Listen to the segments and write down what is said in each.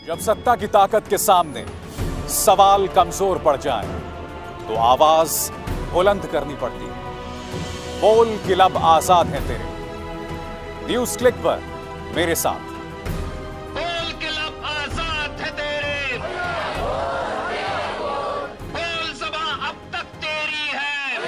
जब सत्ता की ताकत के सामने सवाल कमजोर पड़ जाए तो आवाज बुलंद करनी पड़ती है। बोल कि लब आजाद हैं तेरे। न्यूज क्लिक पर मेरे साथ। बोल के लब आजाद है तेरे, बोल ज़बां अब तक तेरी है।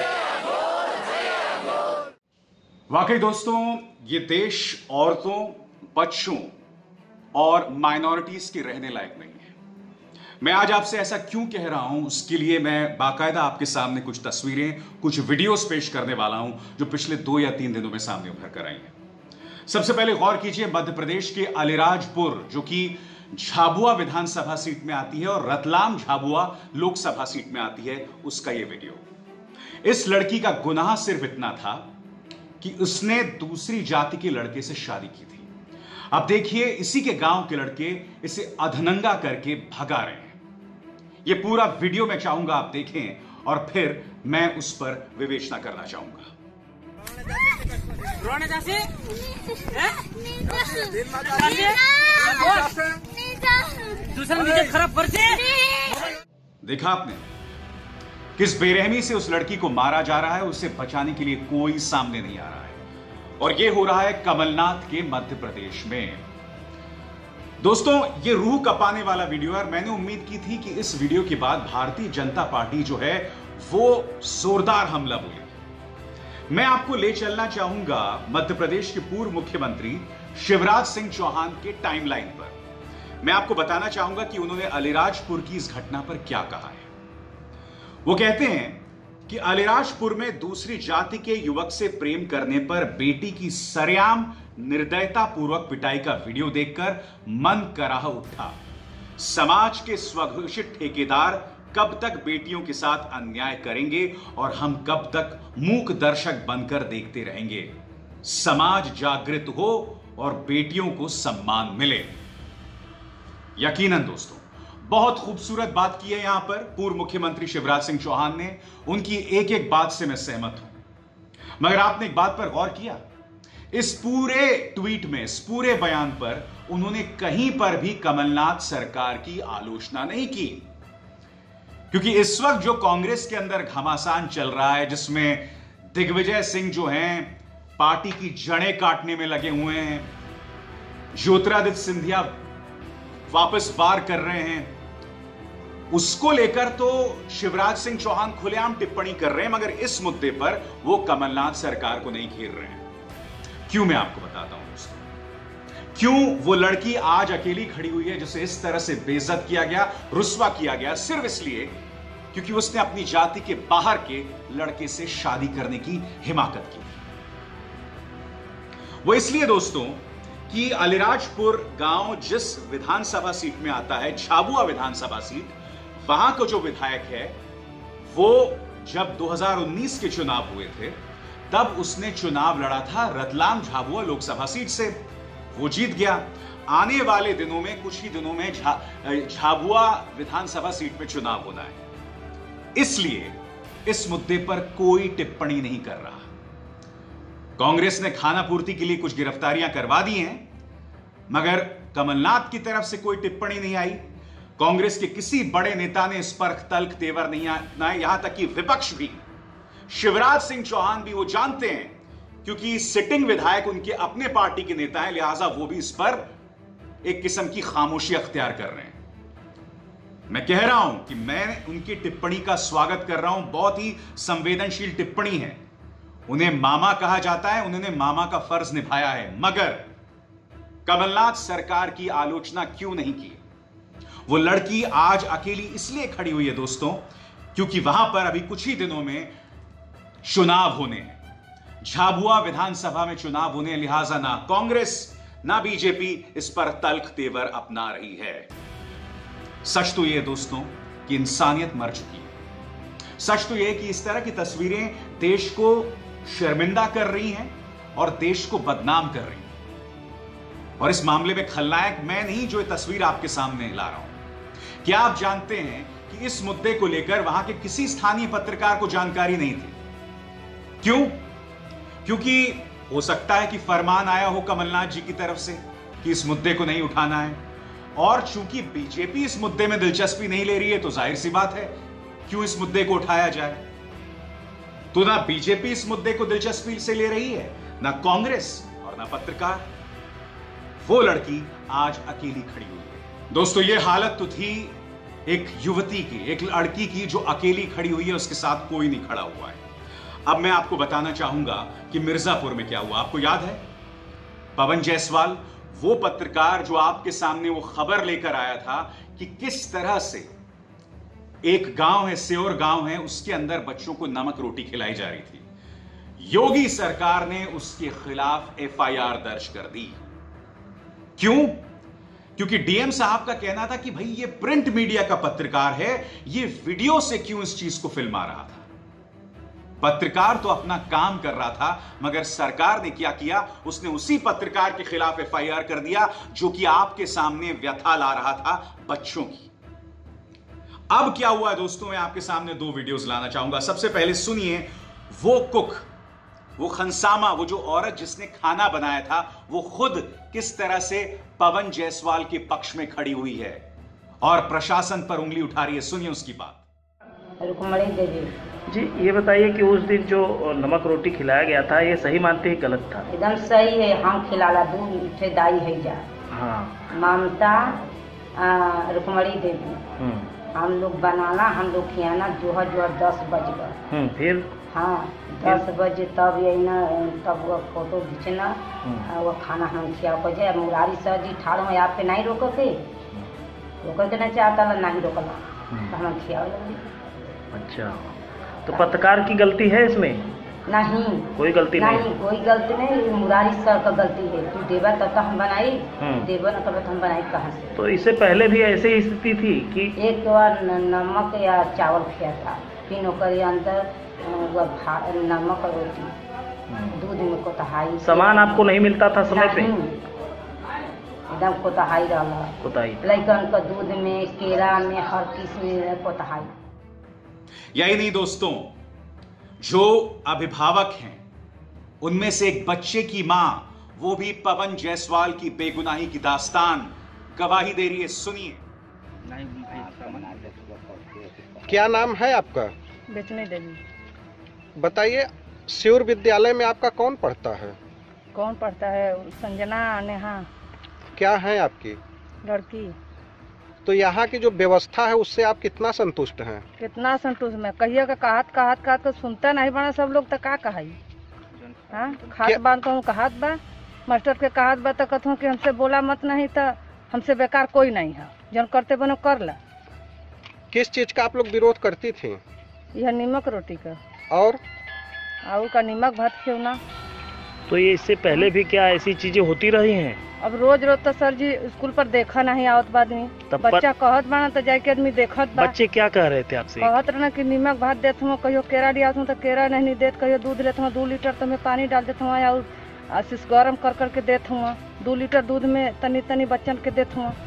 वाकई दोस्तों, ये देश औरतों, बच्चों और माइनॉरिटीज के रहने लायक नहीं है। मैं आज आपसे ऐसा क्यों कह रहा हूं, उसके लिए मैं बाकायदा आपके सामने कुछ तस्वीरें, कुछ वीडियोस पेश करने वाला हूं जो पिछले 2 या 3 दिनों में सामने उभर कर आई हैं। सबसे पहले गौर कीजिए, मध्य प्रदेश के अलीराजपुर, जो कि झाबुआ विधानसभा सीट में आती है और रतलाम झाबुआ लोकसभा सीट में आती है, उसका यह वीडियो। इस लड़की का गुनाह सिर्फ इतना था कि उसने दूसरी जाति के लड़के से शादी की थी। अब देखिए, इसी के गांव के लड़के इसे अधनंगा करके भगा रहे हैं। यह पूरा वीडियो मैं चाहूंगा आप देखें और फिर मैं उस पर विवेचना करना चाहूंगा। देखा आपने किस बेरहमी से उस लड़की को मारा जा रहा है, उसे बचाने के लिए कोई सामने नहीं आ रहा है। और यह हो रहा है कमलनाथ के मध्य प्रदेश में। दोस्तों, यह रूह कपाने वाला वीडियो है और मैंने उम्मीद की थी कि इस वीडियो के बाद भारतीय जनता पार्टी जो है वो जोरदार हमला बोलेगी। मैं आपको ले चलना चाहूंगा मध्य प्रदेश के पूर्व मुख्यमंत्री शिवराज सिंह चौहान के टाइमलाइन पर। मैं आपको बताना चाहूंगा कि उन्होंने अलीराजपुर की इस घटना पर क्या कहा है। वो कहते हैं कि अलीराजपुर में दूसरी जाति के युवक से प्रेम करने पर बेटी की सरेआम निर्दयता पूर्वक पिटाई का वीडियो देखकर मन कराह उठा। समाज के स्वघोषित ठेकेदार कब तक बेटियों के साथ अन्याय करेंगे और हम कब तक मूक दर्शक बनकर देखते रहेंगे। समाज जागृत हो और बेटियों को सम्मान मिले। यकीनन दोस्तों, बहुत खूबसूरत बात की है यहां पर पूर्व मुख्यमंत्री शिवराज सिंह चौहान ने। उनकी एक एक बात से मैं सहमत हूं, मगर आपने एक बात पर गौर किया? इस पूरे ट्वीट में, इस पूरे बयान पर उन्होंने कहीं पर भी कमलनाथ सरकार की आलोचना नहीं की। क्योंकि इस वक्त जो कांग्रेस के अंदर घमासान चल रहा है, जिसमें दिग्विजय सिंह जो हैं पार्टी की जड़ें काटने में लगे हुए हैं, ज्योतिरादित्य सिंधिया वापस वार कर रहे हैं, उसको लेकर तो शिवराज सिंह चौहान खुलेआम टिप्पणी कर रहे हैं, मगर इस मुद्दे पर वो कमलनाथ सरकार को नहीं घेर रहे हैं। क्यों, मैं आपको बताता हूं दोस्तों। क्यों वो लड़की आज अकेली खड़ी हुई है, जिसे इस तरह से बेइज्जत किया गया, रुस्वा किया गया, सिर्फ इसलिए क्योंकि उसने अपनी जाति के बाहर के लड़के से शादी करने की हिमाकत की। वो इसलिए दोस्तों कि अलीराजपुर गांव जिस विधानसभा सीट में आता है, झाबुआ विधानसभा सीट, वहां का जो विधायक है वो जब 2019 के चुनाव हुए थे तब उसने चुनाव लड़ा था रतलाम झाबुआ लोकसभा सीट से। वो जीत गया। आने वाले दिनों में, कुछ ही दिनों में झाबुआ विधानसभा सीट में चुनाव होना है, इसलिए इस मुद्दे पर कोई टिप्पणी नहीं कर रहा। कांग्रेस ने खाना पूर्ति के लिए कुछ गिरफ्तारियां करवा दी हैं, मगर कमलनाथ की तरफ से कोई टिप्पणी नहीं आई। कांग्रेस के किसी बड़े नेता ने इस पर तल्ख तेवर नहीं आए, यहां तक कि विपक्ष भी, शिवराज सिंह चौहान भी, वो जानते हैं क्योंकि सिटिंग विधायक उनके अपने पार्टी के नेता हैं, लिहाजा वो भी इस पर एक किस्म की खामोशी अख्तियार कर रहे हैं। मैं कह रहा हूं कि मैं उनकी टिप्पणी का स्वागत कर रहा हूं, बहुत ही संवेदनशील टिप्पणी है। उन्हें मामा कहा जाता है, उन्होंने मामा का फर्ज निभाया है, मगर कमलनाथ सरकार की आलोचना क्यों नहीं की? वो लड़की आज अकेली इसलिए खड़ी हुई है दोस्तों क्योंकि वहां पर अभी कुछ ही दिनों में चुनाव होने हैं। झाबुआ विधानसभा में चुनाव होने, लिहाजा ना कांग्रेस ना बीजेपी इस पर तल्ख तेवर अपना रही है। सच तो यह दोस्तों कि इंसानियत मर चुकी है। सच तो यह कि इस तरह की तस्वीरें देश को शर्मिंदा कर रही हैं और देश को बदनाम कर रही हैं। और इस मामले में खलनायक मैं नहीं, जो ये तस्वीर आपके सामने ला रहा हूं। क्या आप जानते हैं कि इस मुद्दे को लेकर वहां के किसी स्थानीय पत्रकार को जानकारी नहीं थी? क्यों? क्योंकि हो सकता है कि फरमान आया हो कमलनाथ जी की तरफ से कि इस मुद्दे को नहीं उठाना है, और चूंकि बीजेपी इस मुद्दे में दिलचस्पी नहीं ले रही है तो जाहिर सी बात है क्यों इस मुद्दे को उठाया जाए। तो ना बीजेपी इस मुद्दे को दिलचस्पी से ले रही है, ना कांग्रेस और ना पत्रकार। वो लड़की आज अकेली खड़ी हुई है। दोस्तों ये हालत तो थी एक युवती की, एक लड़की की जो अकेली खड़ी हुई है, उसके साथ कोई नहीं खड़ा हुआ है। अब मैं आपको बताना चाहूंगा कि मिर्जापुर में क्या हुआ। आपको याद है पवन जायसवाल, वो पत्रकार जो आपके सामने वो खबर लेकर आया था कि किस तरह से एक गांव है, सेौर गांव है, उसके अंदर बच्चों को नमक रोटी खिलाई जा रही थी। योगी सरकार ने उसके खिलाफ एफआईआर दर्ज कर दी। क्यों? क्योंकि डीएम साहब का कहना था कि भाई ये प्रिंट मीडिया का पत्रकार है, ये वीडियो से क्यों इस चीज को फिल्मा रहा था। पत्रकार तो अपना काम कर रहा था, मगर सरकार ने क्या किया, उसने उसी पत्रकार के खिलाफ एफआईआर कर दिया जो कि आपके सामने व्यथा ला रहा था बच्चों की। अब क्या हुआ दोस्तों, मैं आपके सामने दो वीडियोस लाना चाहूंगा। सबसे पहले सुनिए वो कुक, वो खनसामा, वो जो औरत जिसने खाना बनाया था, वो खुद किस तरह से पवन जायसवाल के पक्ष में खड़ी हुई है और प्रशासन पर उंगली उठा रही है। सुनिए उसकी बात। रुक्मणी देवी जी, ये बताइए कि उस दिन जो नमक रोटी खिलाया गया था, ये सही मानते हैं गलत था? एकदम सही है। हम खिलाला दूध से दाई है जा। हाँ। ममता रुक्मणी देवी, हम लोग बनाना, हम लोग खियाना जो 10 बज गए। फिर? हाँ 10 बजे तब ये ना, तब वो फोटो खींचना, वो खाना हम खिया को जाए। मुरारी सर जी ठाड़ में आप पे नहीं रोक के नहीं चाहता, नहीं रोकला तो हम खिया लगे। अच्छा, तो पत्रकार की गलती है इसमें? नहीं, कोई गलती नहीं, कोई गलती नहीं। मुरारी सर का गलती है। तू देवा तब तक हम बनाई, देवा न तब हम बनाई कहाँ से। तो इससे पहले भी ऐसी ही स्थिति थी कि एक बार नमक या चावल खिया था, फिर ओकर अंदर नमक रोटी, दूध में कोताही, सामान आपको नहीं मिलता था समय पे? एकदम कोताही रहा, कोताही लड़कन का दूध में, केरा में, हर किस्म में कोताही। यही नहीं दोस्तों, जो अभिभावक हैं उनमें से एक बच्चे की मां, वो भी पवन जायसवाल की बेगुनाही की दास्तान गवाही दे रही है। सुनिए। क्या नाम है आपका? बेचने देवी। बताइए, सेौर विद्यालय में आपका कौन पढ़ता है? कौन पढ़ता है? संजना नेहा। क्या है आपकी? लड़की। तो यहाँ की जो व्यवस्था है उससे आप कितना संतुष्ट हैं? कितना संतुष्ट? मैं कहिए का कहत तो सुनता नहीं बना सब लोग, तो का कही। हाँ, खात बात कहूँ कहत बा, मास्टर के कहत बा तो कहूँ कि हमसे बोला मत, नहीं तो हमसे बेकार कोई नहीं है, जन करते बनो कर ला। किस चीज का आप लोग विरोध करती थी? यह नीमक रोटी का और का नीमक भात खिलौना। तो ये इससे पहले भी क्या ऐसी चीजें होती रही हैं? अब रोज तो सर जी स्कूल पर देखा नहीं आवत आदमी, बच्चा कहत बना तो जाके आदमी देखत बा। बच्चे क्या कह रहे थे आपसे? कहत रहना कि नीमक भात देते हूँ, कहियो केरा लिया तो केरा नहीं देत, कहियो दूध लेते हूँ 2 लीटर तो मैं पानी डाल देता हूँ और आशीष गर्म कर करके देता हूँ। 2 लीटर दूध में तनी तनी बच्चन के देता हूँ।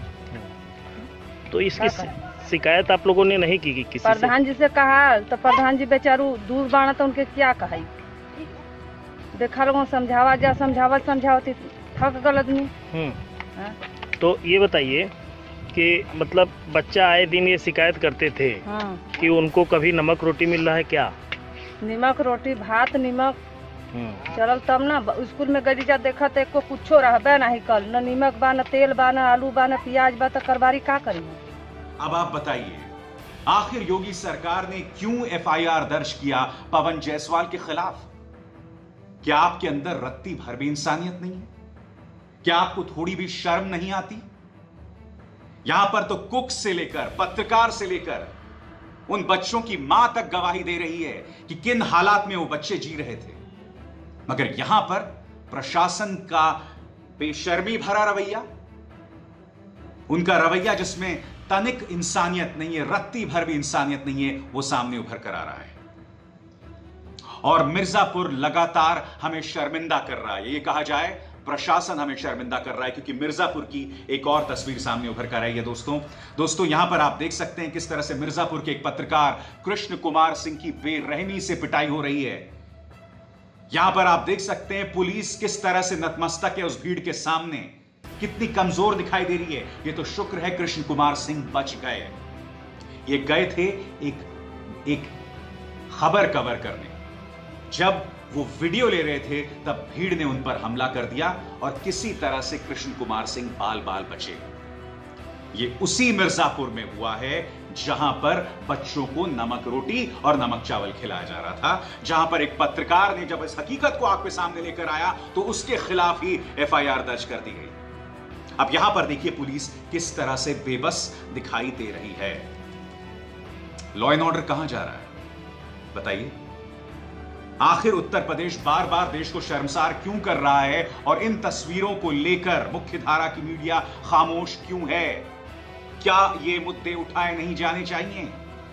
तो इसकी शिकायत आप लोगों ने नहीं की किसी से? प्रधान जी से कहा तो प्रधान जी बेचारू दूर बाना तो उनके क्या कहा, देखा लोगों समझावा जा, समझावती थक गल आदमी। तो ये बताइए कि मतलब बच्चा आए दिन ये शिकायत करते थे कि उनको कभी नमक रोटी मिल रहा है क्या? नमक रोटी भात नीमक चलल तब ना स्कूल में गई जा देखा तो एको कुछो रहबे नहीं कल, न नीमक बा, न तेल बा, न आलू बा, न प्याज बा, तो करबारी का करी। अब आप बताइए, आखिर योगी सरकार ने क्यों एफआईआर दर्ज किया पवन जायसवाल के खिलाफ? क्या आपके अंदर रत्ती भर भी इंसानियत नहीं है? क्या आपको थोड़ी भी शर्म नहीं आती? यहां पर तो कुक से लेकर पत्रकार से लेकर उन बच्चों की मां तक गवाही दे रही है कि किन हालात में वो बच्चे जी रहे थे, मगर यहां पर प्रशासन का बेशर्मी भरा रवैया, उनका रवैया जिसमें तनिक इंसानियत नहीं है, रत्ती भर भी इंसानियत नहीं है, वो सामने उभर कर आ रहा है। और मिर्जापुर लगातार हमें शर्मिंदा कर रहा है। ये कहा जाए प्रशासन हमें शर्मिंदा कर रहा है, क्योंकि मिर्जापुर की एक और तस्वीर सामने उभर कर आई है। दोस्तों यहां पर आप देख सकते हैं किस तरह से मिर्जापुर के एक पत्रकार कृष्ण कुमार सिंह की बेरहमी से पिटाई हो रही है। यहां पर आप देख सकते हैं पुलिस किस तरह से नतमस्तक है उस भीड़ के सामने। कितनी कमजोर दिखाई दे रही है। ये तो शुक्र है कृष्ण कुमार सिंह बच गए। ये गए थे एक खबर कवर करने। जब वो वीडियो ले रहे थे तब भीड़ ने उन पर हमला कर दिया और किसी तरह से कृष्ण कुमार सिंह बाल बाल बचे। ये उसी मिर्जापुर में हुआ है जहां पर बच्चों को नमक रोटी और नमक चावल खिलाया जा रहा था, जहां पर एक पत्रकार ने जब इस हकीकत को आंख के सामने लेकर आया तो उसके खिलाफ ही एफआईआर दर्ज कर दी गई। अब यहां पर देखिए पुलिस किस तरह से बेबस दिखाई दे रही है। लॉ एंड ऑर्डर कहां जा रहा है बताइए? आखिर उत्तर प्रदेश बार बार देश को शर्मसार क्यों कर रहा है और इन तस्वीरों को लेकर मुख्यधारा की मीडिया खामोश क्यों है? क्या ये मुद्दे उठाए नहीं जाने चाहिए?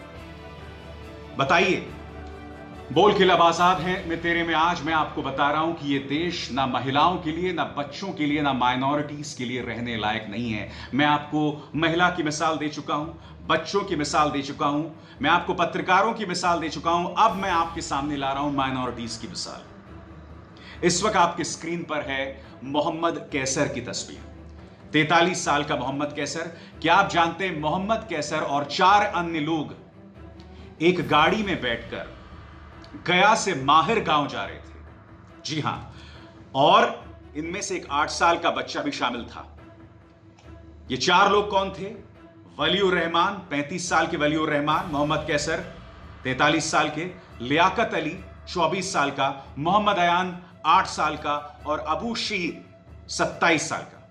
बताइए। बोल के लब आजाद है मैं तेरे में आज मैं आपको बता रहा हूं कि ये देश ना महिलाओं के लिए, ना बच्चों के लिए, ना माइनॉरिटीज के लिए रहने लायक नहीं है। मैं आपको महिला की मिसाल दे चुका हूं, बच्चों की मिसाल दे चुका हूं, मैं आपको पत्रकारों की मिसाल दे चुका हूं। अब मैं आपके सामने ला रहा हूं माइनॉरिटीज की मिसाल। इस वक्त आपके स्क्रीन पर है मोहम्मद कैसर की तस्वीर। 43 साल का मोहम्मद कैसर। क्या आप जानते हैं मोहम्मद कैसर और 4 अन्य लोग एक गाड़ी में बैठकर गया से माहिर गांव जा रहे थे। जी हां, और इनमें से एक 8 साल का बच्चा भी शामिल था। ये 4 लोग कौन थे? वलीउर रहमान 35 साल के वलीउर रहमान, मोहम्मद कैसर 43 साल के, लियाकत अली 24 साल का, मोहम्मद अयान 8 साल का और अबू शीर 27 साल का।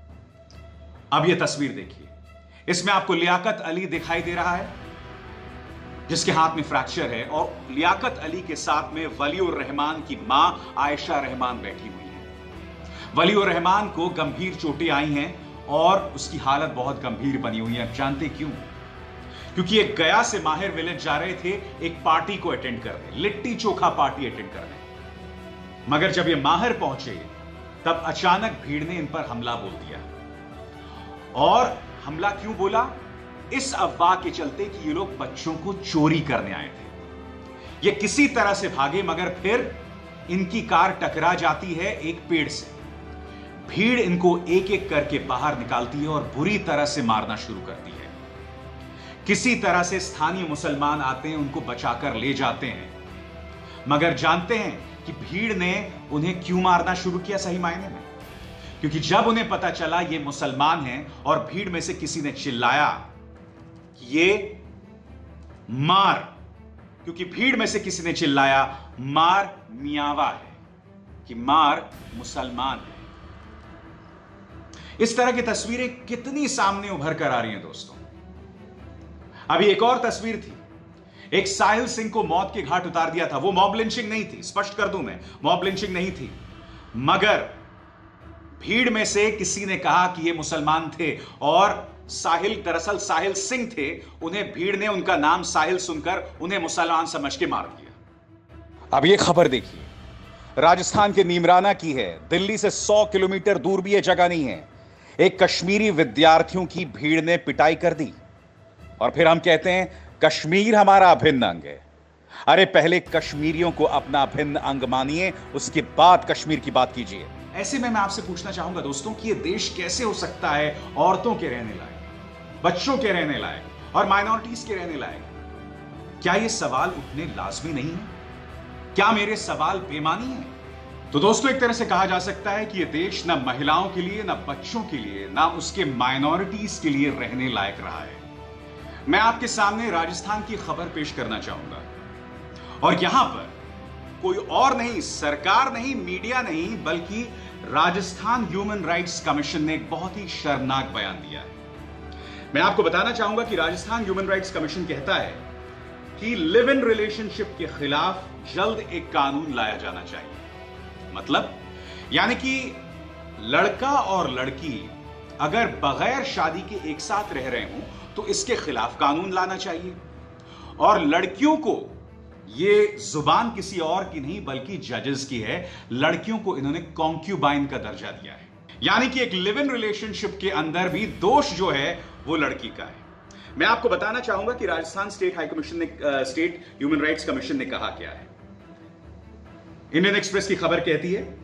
अब यह तस्वीर देखिए। इसमें आपको लियाकत अली दिखाई दे रहा है जिसके हाथ में फ्रैक्चर है, और लियाकत अली के साथ में वलीउर रहमान की मां आयशा रहमान बैठी हुई है। वलीउर रहमान को गंभीर चोटें आई हैं और उसकी हालत बहुत गंभीर बनी हुई है। जानते क्यों? क्योंकि ये गया से माहिर विलेज जा रहे थे एक पार्टी को अटेंड करने, लिट्टी चोखा पार्टी अटेंड करने। मगर जब ये माहिर पहुंचे तब अचानक भीड़ ने इन पर हमला बोल दिया। और हमला क्यों बोला? इस अफवाह के चलते कि ये लोग बच्चों को चोरी करने आए थे। ये किसी तरह से भागे मगर फिर इनकी कार टकरा जाती है एक पेड़ से। भीड़ इनको एक एक करके बाहर निकालती है और बुरी तरह से मारना शुरू करती है। किसी तरह से स्थानीय मुसलमान आते हैं, उनको बचाकर ले जाते हैं। मगर जानते हैं कि भीड़ ने उन्हें क्यों मारना शुरू किया सही मायने में? क्योंकि जब उन्हें पता चला ये मुसलमान हैं और भीड़ में से किसी ने चिल्लाया कि ये मार, क्योंकि भीड़ में से किसी ने चिल्लाया मार मियावा है, कि मार मुसलमान है। इस तरह की तस्वीरें कितनी सामने उभर कर आ रही हैं दोस्तों। अभी एक और तस्वीर थी, एक साहिल सिंह को मौत के घाट उतार दिया था। वो मॉब लिंचिंग नहीं थी, स्पष्ट कर दूं मैं, मॉब लिंचिंग नहीं थी, मगर भीड़ में से किसी ने कहा कि ये मुसलमान थे और साहिल दरअसल साहिल सिंह थे। उन्हें भीड़ ने उनका नाम साहिल सुनकर उन्हें मुसलमान समझ के मार दिया। अब ये खबर देखिए, राजस्थान के नीमराना की है। दिल्ली से 100 किलोमीटर दूर भी यह जगह नहीं है। एक कश्मीरी विद्यार्थियों की भीड़ ने पिटाई कर दी और फिर हम कहते हैं कश्मीर हमारा अभिन्न अंग है। अरे पहले कश्मीरियों को अपना अभिन्न अंग मानिए, उसके बाद कश्मीर की बात कीजिए। ऐसे में मैं आपसे पूछना चाहूंगा दोस्तों कि यह देश कैसे हो सकता है औरतों के रहने लायक, बच्चों के रहने लायक और माइनॉरिटीज के रहने लायक? क्या यह सवाल उठने लाजमी नहीं है? क्या मेरे सवाल बेमानी है? तो दोस्तों एक तरह से कहा जा सकता है कि यह देश ना महिलाओं के लिए, ना बच्चों के लिए, ना उसके माइनॉरिटीज के लिए रहने लायक रहा है। मैं आपके सामने राजस्थान की खबर पेश करना चाहूंगा और यहां पर कोई और नहीं, सरकार नहीं, मीडिया नहीं, बल्कि राजस्थान ह्यूमन राइट्स कमीशन ने एक बहुत ही शर्मनाक बयान दिया है। मैं आपको बताना चाहूंगा कि राजस्थान ह्यूमन राइट्स कमीशन कहता है कि लिव इन रिलेशनशिप के खिलाफ जल्द एक कानून लाया जाना चाहिए। मतलब यानी कि लड़का और लड़की अगर बगैर शादी के एक साथ रह रहे हों तो इसके खिलाफ कानून लाना चाहिए। और लड़कियों को, ये जुबान किसी और की नहीं बल्कि जजेस की है, लड़कियों को इन्होंने कॉन्क्यूबाइन का दर्जा दिया है। यानी कि एक लिव इन रिलेशनशिप के अंदर भी दोष जो है वो लड़की का है। मैं आपको बताना चाहूंगा कि राजस्थान स्टेट हाई कमीशन ने, स्टेट ह्यूमन राइट्स कमीशन ने कहा क्या है। इंडियन एक्सप्रेस की खबर कहती है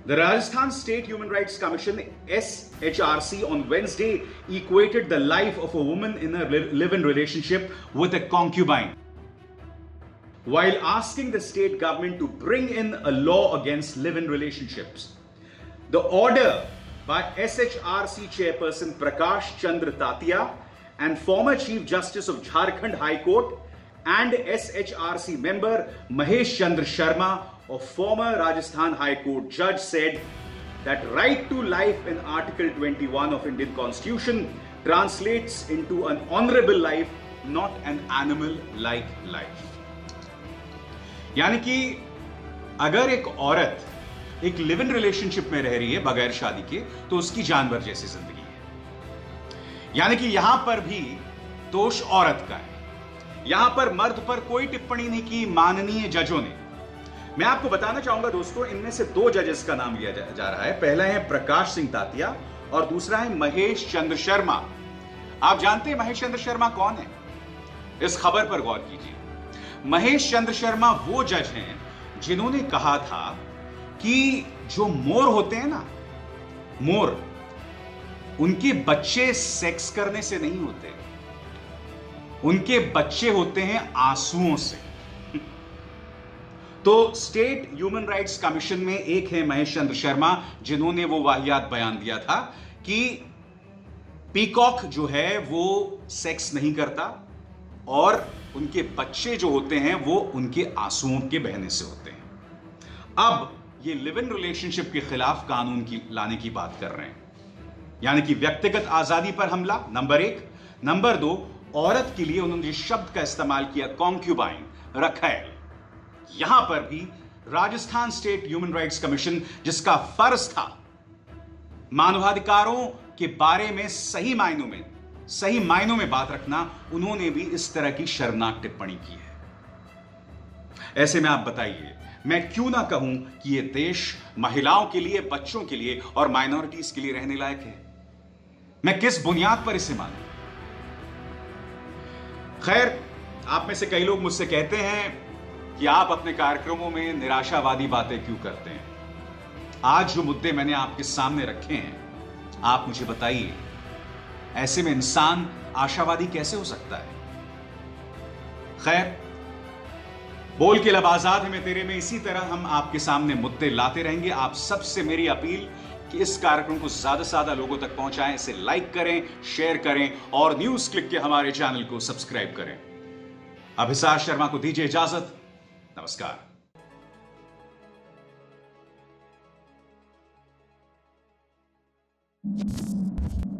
The Rajasthan State Human Rights Commission (SHRC) on Wednesday equated the life of a woman in a live-in relationship with a concubine, while asking the state government to bring in a law against live-in relationships. The order by SHRC chairperson Prakash Chandra Tatia and former Chief Justice of Jharkhand High Court and SHRC member Mahesh Chandra Sharma, a former Rajasthan High Court judge, said that right to life in Article 21 of Indian Constitution translates into an honorable life, not an animal-like life. यानी कि अगर एक औरत एक live in relationship में रह रही है बगैर शादी के, तो उसकी जानवर जैसी जिंदगी है। यानी कि यहां पर भी दोष औरत का है। यहां पर मर्द पर कोई टिप्पणी नहीं की माननीय जजों ने। मैं आपको बताना चाहूंगा दोस्तों, इनमें से 2 जजेस का नाम लिया जा रहा है। पहला है प्रकाश सिंह तातिया और दूसरा है महेश चंद्र शर्मा। आप जानते हैं महेश चंद्र शर्मा कौन है? इस खबर पर गौर कीजिए। महेश चंद्र शर्मा वो जज हैं जिन्होंने कहा था कि जो मोर होते हैं ना, मोर, उनके बच्चे सेक्स करने से नहीं होते, उनके बच्चे होते हैं आंसुओं से। तो स्टेट ह्यूमन राइट्स कमीशन में एक है महेश चंद्र शर्मा, जिन्होंने वो वाहियात बयान दिया था कि पीकॉक जो है वो सेक्स नहीं करता और उनके बच्चे जो होते हैं वो उनके आंसुओं के बहने से होते हैं। अब ये लिव इन रिलेशनशिप के खिलाफ कानून की लाने की बात कर रहे हैं, यानी कि व्यक्तिगत आजादी पर हमला, नंबर 1। नंबर 2, औरत के लिए उन्होंने जिस शब्द का इस्तेमाल किया, कॉन्क्यूबाइन, रखैल। यहां पर भी Rajasthan state human rights commission, जिसका फर्ज था मानवाधिकारों के बारे में सही मायनों में बात रखना, उन्होंने भी इस तरह की शर्मनाक टिप्पणी की है। ऐसे में आप बताइए, मैं क्यों ना कहूं कि यह देश महिलाओं के लिए, बच्चों के लिए और माइनॉरिटीज के लिए रहने लायक है? मैं किस बुनियाद पर इसे मानूं? खैर, आप में से कई लोग मुझसे कहते हैं कि आप अपने कार्यक्रमों में निराशावादी बातें क्यों करते हैं। आज जो मुद्दे मैंने आपके सामने रखे हैं, आप मुझे बताइए, ऐसे में इंसान आशावादी कैसे हो सकता है? खैर, बोल के लब आजाद है मैं तेरे में, इसी तरह हम आपके सामने मुद्दे लाते रहेंगे। आप सबसे मेरी अपील कि इस कार्यक्रम को ज्यादा से ज्यादा लोगों तक पहुंचाएं, इसे लाइक करें, शेयर करें और न्यूज क्लिक के हमारे चैनल को सब्सक्राइब करें। अभिसार शर्मा को दीजिए इजाजत। नमस्कार।